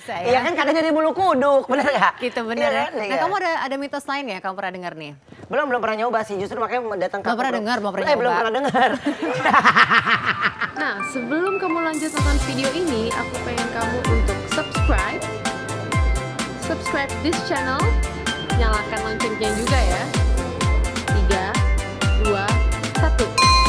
bisa ya. Iya kan katanya di bulu kuduk, bener gak? Gitu bener ya. Iya, Nah iya. kamu ada mitos lain ya kamu pernah dengar nih? Belum pernah nyoba sih, justru makanya datang ke Belum pernah dengar, belum pernah belum nyoba. pernah dengar. Nah, sebelum kamu lanjut nonton video ini, aku pengen kamu untuk subscribe this channel, nyalakan loncengnya juga ya. 3, 2, 1.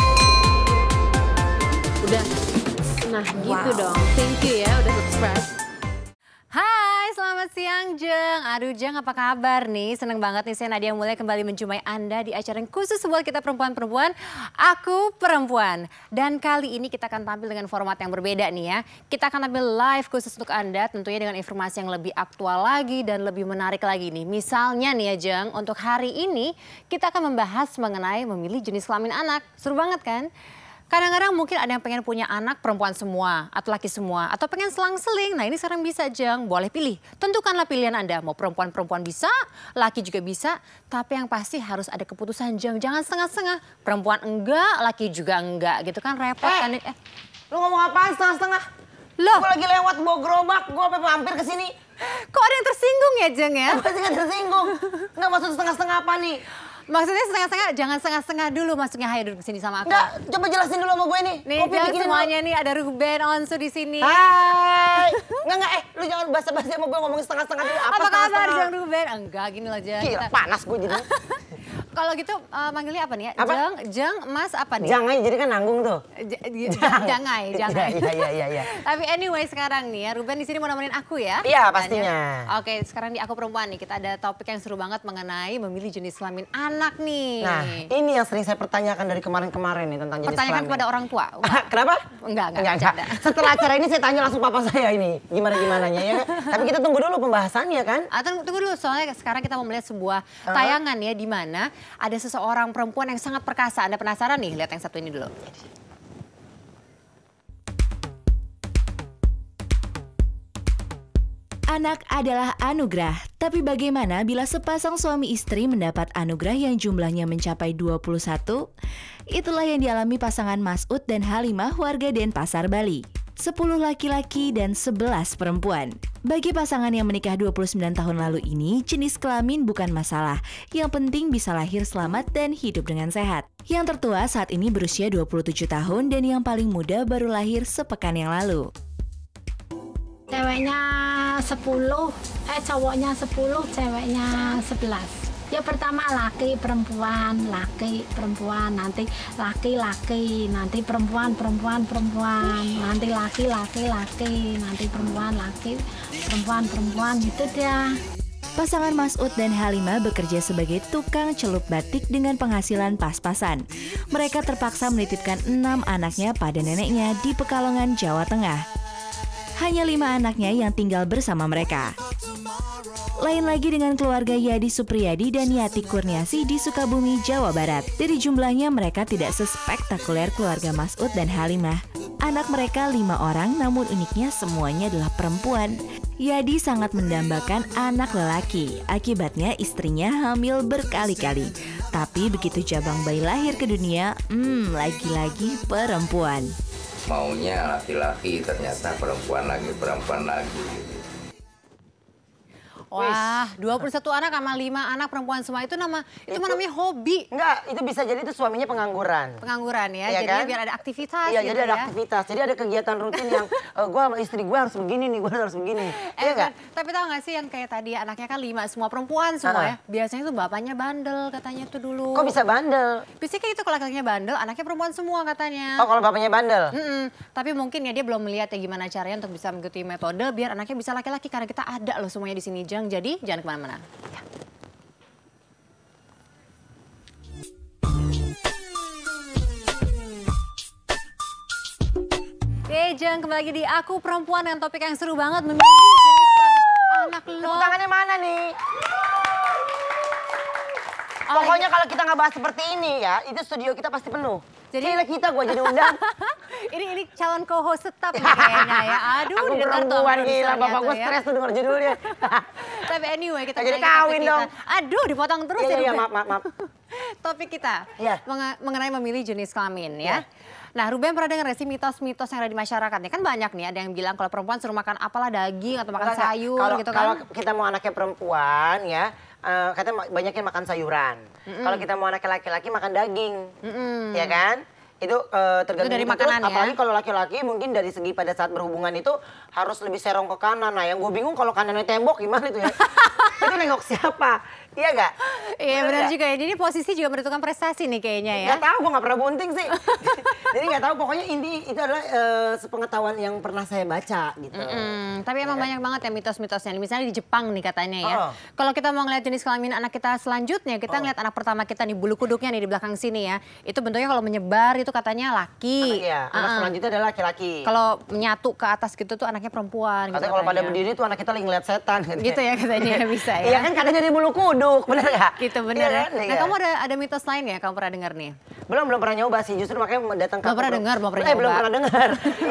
Udah. Nah, gitu dong. Thank you ya udah subscribe. Hai, selamat siang Jeng. Aduh Jeng, apa kabar nih? Seneng banget nih saya Nadia Mulya kembali menjumpai Anda di acara yang khusus buat kita perempuan-perempuan. Aku Perempuan. Dan kali ini kita akan tampil dengan format yang berbeda nih ya. Kita akan tampil live khusus untuk Anda tentunya dengan informasi yang lebih aktual lagi dan lebih menarik lagi nih. Misalnya nih ya Jeng, untuk hari ini kita akan membahas mengenai memilih jenis kelamin anak. Seru banget kan? Kadang-kadang mungkin ada yang pengen punya anak perempuan semua atau laki semua atau pengen selang-seling. Nah ini sekarang bisa Jeng, boleh pilih. Tentukanlah pilihan Anda, mau perempuan-perempuan bisa, laki juga bisa. Tapi yang pasti harus ada keputusan Jeng, jangan setengah-setengah. Perempuan enggak, laki juga enggak gitu kan repot kan. Lu ngomong apaan setengah-setengah? Loh, Gue lagi lewat bawa gerobak, gue sampai mampir ke sini. kok ada yang tersinggung ya Jeng ya? Pasti gak tersinggung. Nggak maksud setengah-setengah apa nih? Maksudnya setengah-setengah, jangan setengah-setengah dulu masuknya. Hayo duduk sini sama aku. Nggak, coba jelasin dulu sama gue nih. Nih Kopi Jeng bikinin semuanya nih ada Ruben Onsu di sini. Hai. Nggak, lu jangan basa-basi sama gue ngomongin setengah-setengah dulu. Apa kabar setengah-setengah? Jeng Ruben? Enggak, gini loh Jeng. Gila, panas gue jadi. Kalau gitu manggilnya apa nih ya? Apa? Jeng, Mas apa nih? Jangan, jadi kan nanggung tuh. Jangai. Iya. Tapi anyway sekarang nih ya, Ruben di sini mau nemenin aku ya? Iya, Kan pastinya. ya? Oke, sekarang di Aku Perempuan nih, kita ada topik yang seru banget mengenai memilih jenis kelamin anak nih. Nah, ini yang sering saya pertanyakan dari kemarin-kemarin nih tentang jenis Pertanyakan kelamin. kepada orang tua. Kenapa? Enggak. Enggak. Setelah acara ini saya tanya langsung papa saya ini. Gimana-gimananya ya kan? Tapi kita tunggu dulu pembahasannya kan? Tunggu dulu, soalnya sekarang kita mau melihat sebuah tayangan ya, di mana ada seseorang perempuan yang sangat perkasa. Anda penasaran nih? Lihat yang satu ini dulu. Anak adalah anugerah, tapi bagaimana bila sepasang suami istri mendapat anugerah yang jumlahnya mencapai 21? Itulah yang dialami pasangan Masud dan Halimah warga Denpasar, Bali. 10 laki-laki dan 11 perempuan. Bagi pasangan yang menikah 29 tahun lalu ini, jenis kelamin bukan masalah. Yang penting bisa lahir selamat dan hidup dengan sehat. Yang tertua saat ini berusia 27 tahun dan yang paling muda baru lahir sepekan yang lalu. Ceweknya 10, cowoknya 10, ceweknya 11. Ya pertama laki, perempuan, nanti laki, nanti perempuan, nanti laki, nanti perempuan, gitu dia. Pasangan Masud dan Halimah bekerja sebagai tukang celup batik dengan penghasilan pas-pasan. Mereka terpaksa menitipkan 6 anaknya pada neneknya di Pekalongan, Jawa Tengah. Hanya 5 anaknya yang tinggal bersama mereka. Lain lagi dengan keluarga Yadi Supriyadi dan Yati Kurniasi di Sukabumi, Jawa Barat. Dari jumlahnya mereka tidak sespektakuler keluarga Masud dan Halimah. Anak mereka 5 orang, namun uniknya semuanya adalah perempuan. Yadi sangat mendambakan anak lelaki, akibatnya istrinya hamil berkali-kali. Tapi begitu jabang bayi lahir ke dunia, lagi-lagi perempuan. Maunya laki-laki, ternyata perempuan lagi. Wah, 21 anak sama 5 anak perempuan semua itu namanya hobi. Enggak, itu bisa jadi itu suaminya pengangguran. Pengangguran ya, Iya jadinya kan? biar ada aktivitas Iya, gitu jadi ada ya. aktivitas. Jadi ada kegiatan rutin yang gue sama istri gue harus begini nih, gue harus begini. Iya Kan? nggak? Tapi tahu nggak sih yang kayak tadi anaknya kan 5 semua perempuan semua ya. Biasanya tuh bapaknya bandel katanya tuh dulu. Kok bisa bandel? Biasanya kayak gitu kalau laki-lakinya bandel, anaknya perempuan semua katanya. Oh, kalau bapaknya bandel? Tapi mungkin ya dia belum melihat ya gimana caranya untuk bisa mengikuti metode biar anaknya bisa laki-laki, karena kita ada loh semuanya di sini Jeng. Jadi jangan kemana-mana. Ya. Oke Jeng, kembali lagi di Aku Perempuan dengan topik yang seru banget, memilih jenis kelamin anak lo. Tepuk tangannya mana nih? Pokoknya kalau kita nggak bahas seperti ini ya, itu studio kita pasti penuh. Jadi kita gue jadi undang. ini calon co-host tetap nih kayaknya ya. Aduh, Aku didengar tuh perempuan gila, produsernya bapak gue tuh ya. stres tuh denger judulnya. Tapi anyway, kita Jadi balik ke topik kawin kita. dong. Aduh, dipotong terus ya. Iya, Ruben. maaf. Topik kita Iya. mengenai memilih jenis kelamin ya. Nah, Ruben pernah dengar nggak sih mitos-mitos yang ada di masyarakat nih? Kan banyak nih, ada yang bilang kalau perempuan suruh makan apalah daging atau makan sayur gitu kan. Kalau kita mau anaknya perempuan ya, katanya banyakin makan sayuran. Kalau kita mau anaknya laki-laki makan daging, ya kan? Itu tergantung dari kita. makanan ya? Apalagi kalau laki-laki mungkin dari segi pada saat berhubungan itu harus lebih serong ke kanan. Nah yang gue bingung kalau kanannya tembok gimana itu ya? Itu nengok siapa? Iya gak? Iya benar juga ya, jadi posisi juga menentukan prestasi nih kayaknya ya. Gak tahu, gue gak pernah bunting sih. Jadi gak tahu, pokoknya ini itu adalah sepengetahuan yang pernah saya baca gitu. Tapi emang banyak banget ya mitos-mitosnya. Misalnya di Jepang nih katanya ya. Kalau kita mau ngeliat jenis kelamin anak kita selanjutnya, kita ngeliat anak pertama kita nih, bulu kuduknya nih di belakang sini ya. Itu bentuknya kalau menyebar itu katanya laki. Anak selanjutnya adalah laki-laki. Kalau menyatu ke atas gitu tuh anaknya perempuan. Katanya kalau pada berdiri tuh anak kita lagi ngeliat setan. Gitu ya katanya bisa ya. Iya kan katanya di bulu kuduk, bener gak? Gitu bener ya. Iya, kan? Nah kamu ada mitos lain ya kamu pernah dengar nih? Belum pernah nyoba sih, justru makanya datang ke Belum pernah dengar, belum pernah belum nyoba. pernah dengar.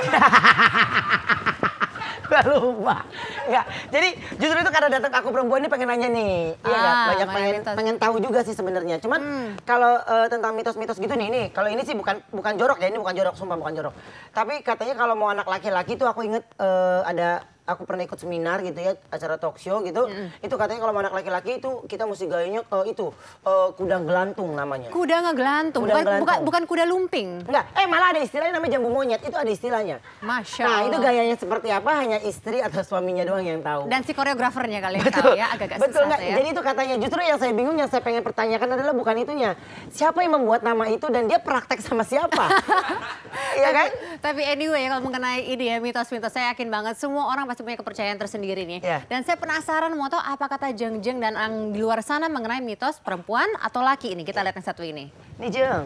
Gak lupa. Enggak. Jadi justru itu karena datang ke Aku Perempuan ini pengen nanya nih. Iya kan? Banyak pengen tahu juga sih sebenarnya. Cuman kalau tentang mitos-mitos gitu nih, kalau ini sih bukan jorok ya, ini bukan jorok, sumpah bukan jorok. Tapi katanya kalau mau anak laki-laki tuh aku inget aku pernah ikut seminar gitu ya, acara talk show gitu. Itu katanya kalau mau anak laki-laki itu kita mesti gayanya kuda gelantung namanya. Kuda ngegelantung, bukan kuda lumping. Enggak, malah ada istilahnya namanya jambu monyet, itu ada istilahnya. Masya Nah Allah. itu gayanya seperti apa hanya istri atau suaminya doang yang tahu. Dan si koreografernya kali yang tahu ya, agak-agak Betul susah nggak? ya. Jadi itu katanya, justru yang saya bingung, yang saya pengen pertanyakan adalah bukan itunya. Siapa yang membuat nama itu dan dia praktek sama siapa? Iya kan? Tapi anyway kalau mengenai ini ya mitos-mitos, saya yakin banget semua orang pasti punya kepercayaan tersendiri nih. Iya. Dan saya penasaran mau tahu apa kata Jeng-Jeng dan ang di luar sana mengenai mitos perempuan atau laki ini. Kita lihat yang satu ini. Nih Jeng.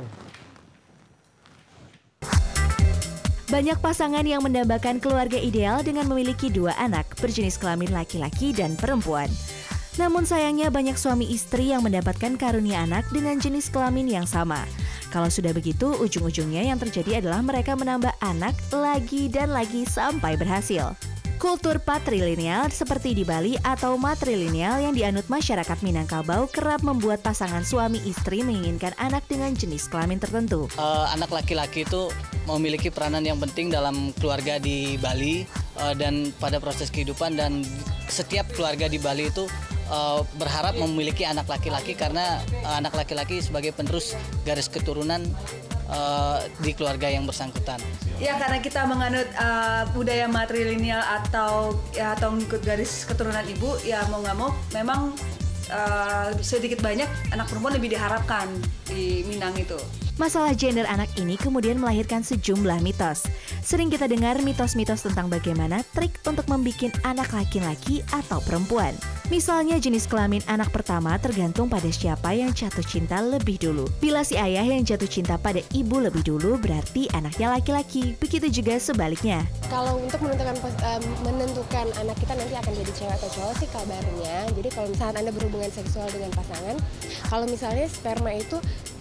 Banyak pasangan yang mendambakan keluarga ideal dengan memiliki 2 anak berjenis kelamin laki-laki dan perempuan. Namun sayangnya banyak suami istri yang mendapatkan karunia anak dengan jenis kelamin yang sama. Kalau sudah begitu, ujung-ujungnya yang terjadi adalah mereka menambah anak lagi dan lagi sampai berhasil. Kultur patrilineal seperti di Bali atau matrilineal yang dianut masyarakat Minangkabau kerap membuat pasangan suami istri menginginkan anak dengan jenis kelamin tertentu. Anak laki-laki itu memiliki peranan yang penting dalam keluarga di Bali dan pada proses kehidupan, dan setiap keluarga di Bali itu berharap memiliki anak laki-laki karena anak laki-laki sebagai penerus garis keturunan di keluarga yang bersangkutan. Ya karena kita menganut budaya matrilineal atau mengikut garis keturunan ibu, ya mau nggak mau memang sedikit banyak anak perempuan lebih diharapkan di Minang itu. Masalah gender anak ini kemudian melahirkan sejumlah mitos. Sering kita dengar mitos-mitos tentang bagaimana trik untuk membuat anak laki-laki atau perempuan. Misalnya jenis kelamin anak pertama tergantung pada siapa yang jatuh cinta lebih dulu. Bila si ayah yang jatuh cinta pada ibu lebih dulu, berarti anaknya laki-laki. Begitu juga sebaliknya. Kalau untuk menentukan anak kita nanti akan jadi cewek atau cowok sih kabarnya. Jadi kalau misalnya Anda berhubungan seksual dengan pasangan, kalau misalnya sperma itu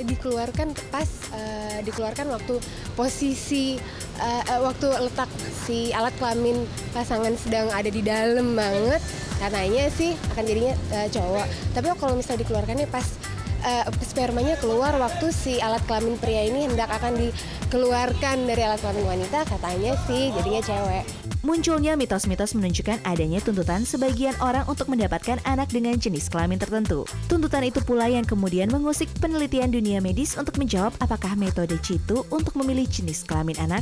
dikeluarkan waktu posisi waktu letak si alat kelamin pasangan sedang ada di dalam banget, katanya sih akan jadinya cowok. Tapi kalau misalnya dikeluarkannya pas spermanya keluar waktu si alat kelamin pria ini hendak akan dikeluarkan dari alat kelamin wanita, katanya sih jadinya cewek. Munculnya mitos-mitos menunjukkan adanya tuntutan sebagian orang untuk mendapatkan anak dengan jenis kelamin tertentu. Tuntutan itu pula yang kemudian mengusik penelitian dunia medis untuk menjawab apakah metode jitu untuk memilih jenis kelamin anak.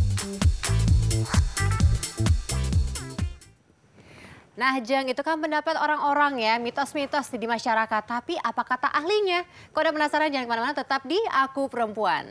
Nah Jeng, itu kan pendapat orang-orang ya, mitos-mitos di masyarakat. Tapi apa kata ahlinya? Kalau udah penasaran jangan kemana-mana, tetap di Aku Perempuan.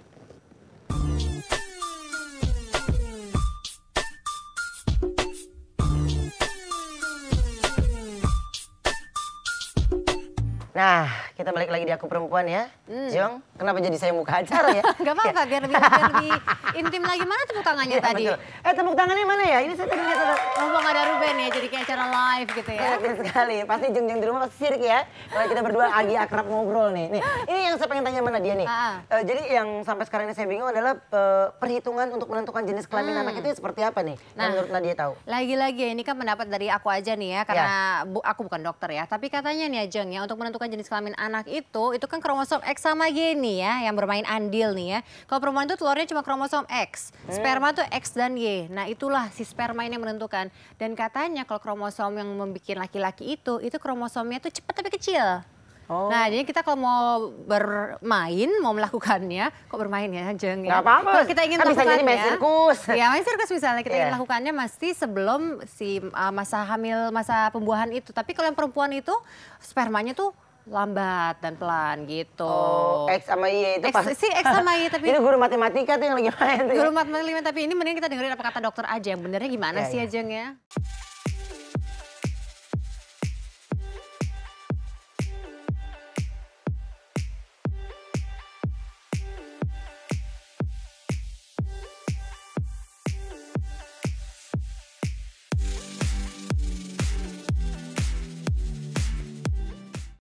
Nah, kita balik lagi di Aku Perempuan ya. Jong, kenapa jadi saya muka acara ya? Gak apa-apa, biar lebih intim lagi. Mana tepuk tangannya tadi? Betul. Tepuk tangannya mana ya? Ini saya tadi lihat ada. Ngomong ada Ruben ya, jadi kayak acara live gitu ya. Yakin sekali, pasti Jeng-Jeng di rumah pasti sirik ya. Kalau kita berdua lagi akrab ngobrol nih. Ini yang saya pengen tanya mana dia nih. Jadi yang sampai sekarang ini saya bingung adalah perhitungan untuk menentukan jenis kelamin anak itu seperti apa nih? Yang menurut Nadia tahu. Lagi-lagi ini kan pendapat dari aku aja nih ya, karena aku bukan dokter ya. Tapi katanya nih ya Jeng ya, untuk menentukan jenis kelamin anak itu kan kromosom X sama Y nih ya, yang bermain andil nih ya. Kalau perempuan itu telurnya cuma kromosom X, sperma tuh X dan Y. Nah itulah si sperma ini yang menentukan. Dan katanya kalau kromosom yang membuat laki-laki itu kromosomnya tuh cepat tapi kecil. Oh. Nah, jadi kita kalau mau bermain, mau melakukannya, kok bermain ya, Jeng ya? Gak apa-apa. Kalau kita ingin melakukannya, bisa jadi main sirkus. Ya, main sirkus misalnya kita ingin melakukannya mesti sebelum si masa hamil, masa pembuahan itu. Tapi kalau yang perempuan itu spermanya tuh lambat dan pelan gitu. Oh, X sama Y itu X sama Y tapi itu guru matematika tuh yang lagi main. Guru matematika tapi ini mending kita dengerin apa kata dokter aja. Yang benernya gimana sih ya, Jeng ya?